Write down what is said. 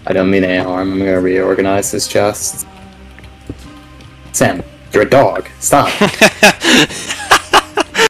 I don't mean any harm. I'm gonna reorganize this chest. Sam, you're a dog. Stop.